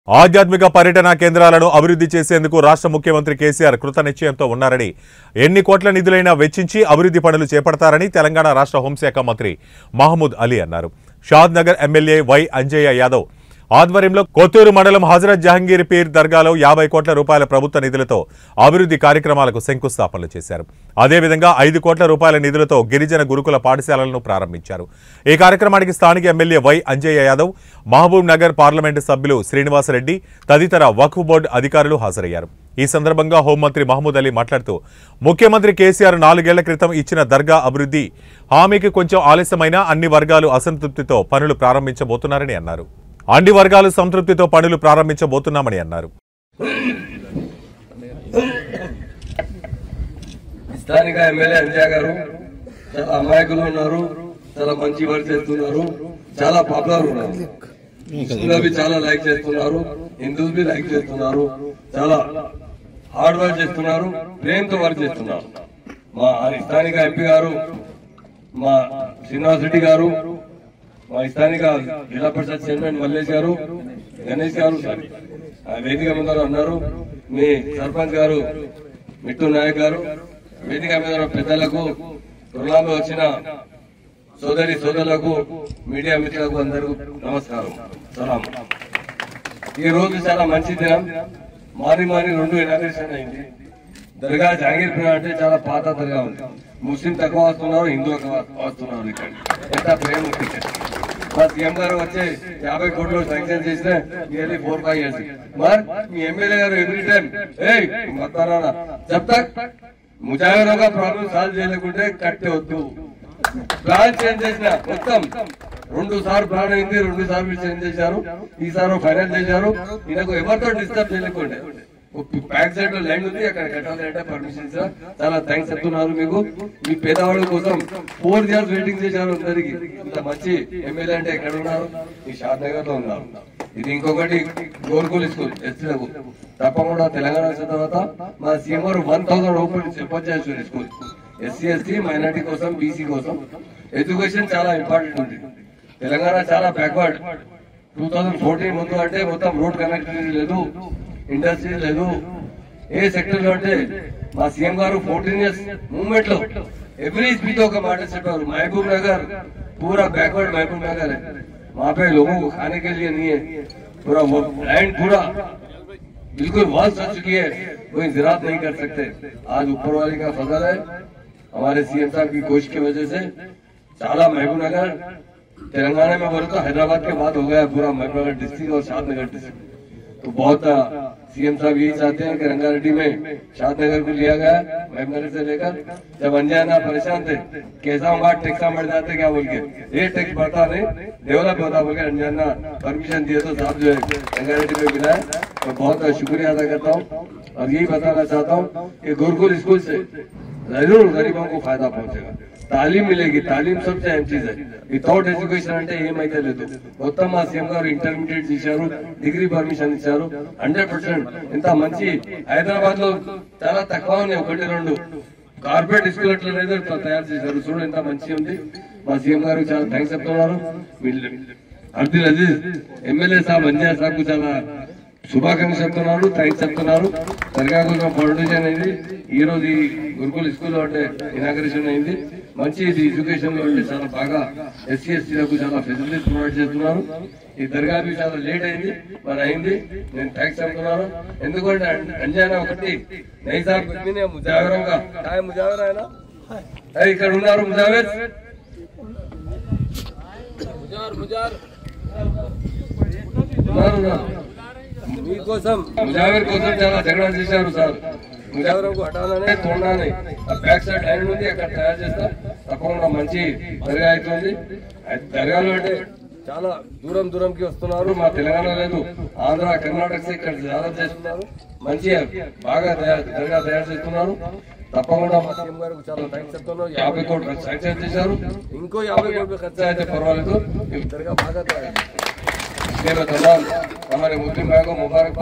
ఆధ్యాత్మిక పర్యటన కేంద్రాలను అభివృద్ధి చేసేందుకు రాష్ట్ర ముఖ్యమంత్రి కేసీఆర్ కృత నిశ్చయంతో ఉన్నారని, ఎన్ని కోట్ల నిధులైనా వెచ్చించి అభివృద్ధి పనులు చేపడతారని తెలంగాణ రాష్ట్ర హోంశాఖ మంత్రి మహమూద్ అలీ అన్నారు. Shadnagar MLA Y Anjaiah Yadav ఆధ్వర్యంలో కొత్తూరు మండలం హజరత్ జహంగీర్ పీర్ దర్గాలో 50 కోట్ల రూపాయల ప్రభుత్వ నిధులతో అభివృద్ధి కార్యక్రమాలకు శంకుస్థాపనలు చేశారు. అదేవిధంగా 5 కోట్ల రూపాయల నిధులతో గిరిజన గురుకుల పాఠశాలలను ప్రారంభించారు. ఈ కార్యక్రమానికి స్థానిక MLA Y Anjaiah Yadav, Mahabubnagar parliament సభ్యులు శ్రీనివాసరెడ్డి తదితర వక్ఫ్ బోర్డు అధికారులు హాజరయ్యారు. ఈ సందర్భంగా హోంమంత్రి మహమూద్ అలీ మాట్లాడుతూ, ముఖ్యమంత్రి కేసీఆర్ 4 ఏళ్ల క్రితం ఇచ్చిన దర్గా అభివృద్ధి హామీకి కొంచెం ఆలస్యమైనా అన్ని వర్గాలు అసంతృప్తితో పనులు ప్రారంభించబోతున్నారని అన్నారు. అన్ని వర్గాలు సంతృప్తితో పనులు ప్రారంభించబోతున్నామని అన్నారు. స్థానిక ఎమ్మెల్యే అంజయ్య గారు చాలా అమాయకులు ఉన్నారు, చాలా మంచి వర్క్ చేస్తున్నారు, చాలా పాపులర్ ఉన్నారు. ముస్లింలు చాలా లైక్ చేస్తున్నారు, హిందూస్ బి లైక్ చేస్తున్నారు, చాలా హార్డ్ వర్క్ చేస్తున్నారు, ప్రేమతో వర్క్ చేస్తున్నారు. మా స్థానిక ఎంపీ గారు, మా శ్రీనివాస్ రెడ్డి గారు, మా స్థానిక జిల్లా పరిషత్ చైర్మన్ మల్లేష్ గారు, గణేష్ గారు వేదిక మీద అన్నారు. మీ సర్పంచ్ గారు మిట్టు నాయక్ గారు, వేదిక మీద పెద్దలకు, తుర్లాలో వచ్చిన సోదరి సోదరులకు, మీడియా మిత్రులకు అందరూ నమస్కారం, సలాం. ఈ రోజు చాలా మంచి దినం. మార్నింగ్ 2 ఇనాగ్రేషన్ అయింది. దర్గా జహంగీర్ పీర్ అంటే చాలా పాత దర్గా ఉంది. ముస్లిం తక్కువ వస్తున్నారు, హిందూ ఎక్కువ వస్తున్నారు. ఇక్కడ ఎంత ప్రేమ ఉంది. మా సీఎం గారు వచ్చే 50 కోట్లు శాంక్షన్ చేసిన నియర్లీ 4-5 years. మరి మీ ఎమ్మెల్యే గారు ఎవ్రీ టైం మతానా జబ్ తక్ ముజాహిరోं का ప్రాబ్లం సాల్వ్ చేయలేకుంటే కట్టే వద్దు. ప్లాన్ చేంజ్ చేసిన మొత్తం 2 సార్లు ప్లాన్ అయింది, 2 సార్లు చేంజ్ చేశారు, ఈసారి ఫైనల్ చేశారు. ఈయనకు ఎవరితో డిస్టర్బ్ చేయలేకుంటే బ్యాక్ సైడ్ లో ల్యాండ్ ఉంది, అక్కడ కట్టాలంటే పర్మిషన్ సార్. చాలా థ్యాంక్స్ చెప్తున్నారు మీకు. మీ పేదవాళ్ళ కోసం 4 years వెయిటింగ్ చేశారు. అందరికి ఇంత మంచి ఎమ్మెల్యే అంటే ఎక్కడ ఉన్నారు? ఈ షాద్ నగర్ లో ఉన్నారు. ఇది ఇంకొకటి గోర్కుల్ స్కూల్ ఎస్టీలకు తప్పకుండా తెలంగాణ వచ్చిన తర్వాత మా సీఎం గారు 1000 ఓపెన్ చెప్పొచ్చేస్తారు స్కూల్. ఎస్సీ ఎస్టీ మైనార్టీ కోసం, బీసీ కోసం ఎడ్యుకేషన్ చాలా ఇంపార్టెంట్ ఉంది. తెలంగాణ చాలా బ్యాక్వర్డ్. 2014 ముందు అంటే మొత్తం రోడ్ కనెక్టివిటీ లేదు, ఇండస్ట్రీ లేదు, ఏ సెక్టర్ లో అంటే మా సీఎం గారు 14 years మూవ్మెంట్ లో ఎవ్రీ స్పీచ్ ఒక మాట చెప్పారు. महबूब नगर पूरा बैकवर्ड महबूब नगर है, वहाँ पे लोगों को खाने के लिए नहीं है, पूरा लैंड पूरा बिल्कुल वास्ट हो चुकी है, कोई ज़राअत नहीं कर सकते. आज ऊपर वाले का फजल है, हमारे सीएम साहब की कोशिश की वजह से చాలా महबूब नगर तेलंगाना में बोले तो हैदराबाद के बाद हो गया पूरा महबूब नगर डिस्ट्रिक्ट और शाद नगर डिस्ट्रिक्ट. तो बहुत सीएम साहब यही चाहते हैं कि रंगारेड्डी में शाद नगर को लिया गया, महबूब नगर से लेकर. जब अंजना परेशान थे कैसा वहां टैक्स बढ़ जाते क्या बोल के, ये टैक्स बढ़ता नहीं डेवलप होता बोल के अंजना परमिशन दिए तो साहब जो है रंगारेड्डी में मिला है. तो बहुत शुक्रिया अदा करता हूँ और यही बताना चाहता हूँ कि गुरुकुल स्कूल से जरूर गरीबों को फायदा पहुंचेगा, तालीम मिलेगी. तालीम सबसे अहम चीज है. వితౌట్ ఎడ్యుకేషన్ అంటే ఏమైతే లేదు. మొత్తం మా సీఎం గారు ఇంటర్మీడియట్ చేశారు, డిగ్రీ పర్మిషన్ ఇచ్చారు. 100% ఇంత మంచి హైదరాబాద్ లో చాలా తక్కువ ఉన్నాయి, 1-2 కార్పొరేట్ స్కూల్ అట్లా తయారు చేశారు. చూడండి ఎంత మంచి ఉంది. మా సీఎం గారు చాలా థ్యాంక్స్ చెప్తున్నారు. అబ్దుల్ అజీజ్ ఎమ్మెల్యే సాబ్ అంజయ్య సాబ్ కు చాలా శుభాకాంక్షలు చెప్తున్నారు, థ్యాంక్స్ చెప్తున్నారు. దర్గా కోసం ఫౌండేషన్ అయింది. ఈ రోజు ఈ గురుకుల్ స్కూల్ అంటే ఇనాగ్రేషన్ అయింది. మంచి ఇది ఎడ్యుకేషన్ లో అంటే చాలా బాగా ఎస్సీ ఎస్టీలకు చాలా ఫెసిలిటీస్ ప్రొవైడ్ చేస్తున్నారు. ఈ దర్గా బి చాలా లేట్ అయింది, మరి అయింది. నేను థ్యాంక్స్ చెప్తున్నాను. ఎందుకంటే అంజానా ఒకటి నై సాబ్ ముజావరంగా ముజావర్ అయినా ఇక్కడ ఉన్నారు. ముజావేర్ మీకోసం ముజావేర్ కోసం చాలా జగడా చేశారు సార్. ముజావరం కు హటానే తోడనే బ్యాక్ సైడ్ లైన్ ఉంది, అక్కడ తయారు చేస్తా. తప్పకుండా మంచి దర్గా అవుతుంది. దర్గాలో అంటే చాలా దూరంకి వస్తున్నారు. మా తెలంగాణ లేదు, ఆంధ్ర కర్ణాటక ఇక్కడ చాలా చేస్తున్నారు. మంచి బాగా దర్గా తయారు చేస్తున్నారు. తప్పకుండా మా సీఎం గారికి చాలా థ్యాంక్స్ చెప్తున్నాను. 50 కోట్లు శాంక్షన్ చేశారు. ఇంకో 50 కోట్లు ఖర్చు అయితే పర్వాలేదు. దర్గా బాగా తయారు. हमारे मुस्लिम भाई को मुबारक.